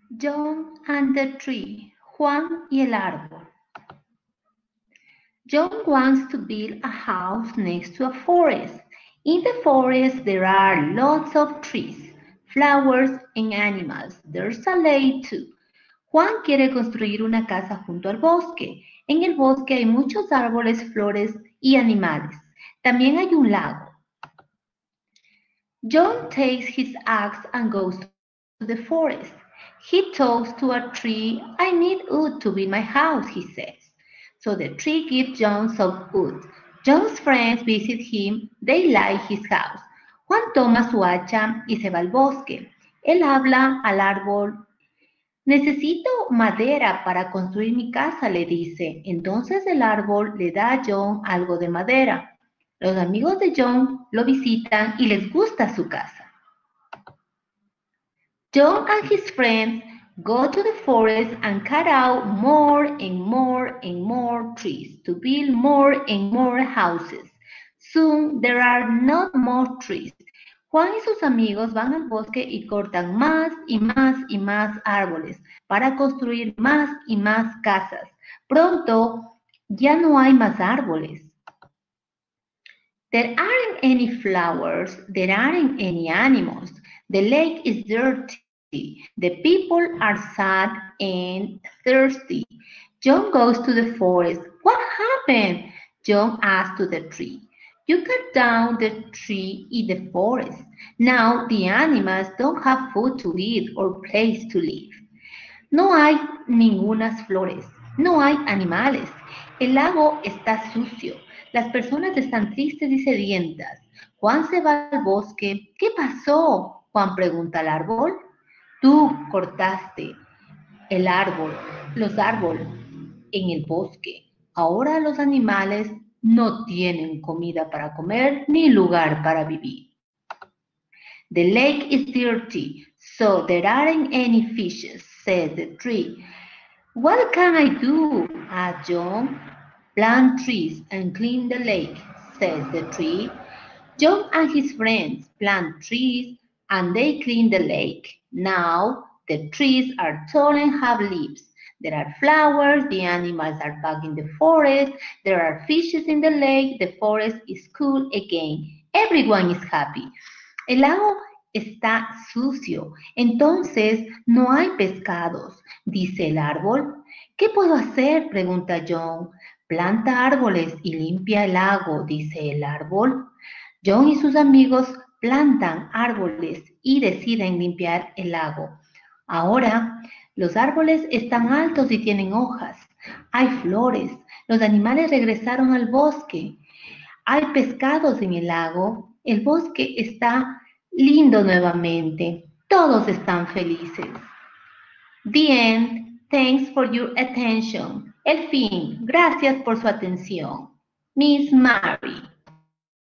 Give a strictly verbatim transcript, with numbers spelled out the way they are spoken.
John and the Tree, Juan y el árbol. John wants to build a house next to a forest. In the forest there are lots of trees, flowers and animals. There's a lake too. Juan quiere construir una casa junto al bosque. En el bosque hay muchos árboles, flores y animales. También hay un lago. John takes his axe and goes to the forest. He talks to a tree. I need wood to build my house, he says. So the tree gives John some wood. John's friends visit him. They like his house. Juan toma su hacha y se va al bosque. Él habla al árbol. Necesito madera para construir mi casa, le dice. Entonces el árbol le da a John algo de madera. Los amigos de John lo visitan y les gusta su casa. John and his friends go to the forest and cut out more and more and more trees to build more and more houses. Soon there are not more trees. Juan y sus amigos van al bosque y cortan más y más y más árboles para construir más y más casas. Pronto ya no hay más árboles. There aren't any flowers, there aren't any animals. The lake is dirty. The people are sad and thirsty. John goes to the forest. What happened? John asks to the tree. You cut down the tree in the forest. Now the animals don't have food to eat or place to live. No hay ningunas flores, no hay animales. El lago está sucio. Las personas están tristes y sedientas. Juan se va al bosque. ¿Qué pasó? Juan pregunta al árbol. Tú cortaste el árbol, los árboles en el bosque. Ahora los animales no tienen comida para comer ni lugar para vivir. The lake is dirty, so there aren't any fishes, said the tree. What can I do? asked John. Plant trees and clean the lake, says the tree. John and his friends plant trees and they clean the lake. Now the trees are tall and have leaves. There are flowers, the animals are back in the forest, there are fishes in the lake, the forest is cool again. Everyone is happy. El lago está sucio, entonces no hay pescados, dice el árbol. ¿Qué puedo hacer? Pregunta John. Planta árboles y limpia el lago, dice el árbol. John y sus amigos plantan árboles y deciden limpiar el lago. Ahora, los árboles están altos y tienen hojas. Hay flores. Los animales regresaron al bosque. Hay pescados en el lago. El bosque está lindo nuevamente. Todos están felices. The end. Thanks for your attention. El fin. Gracias por su atención. Miss Mary.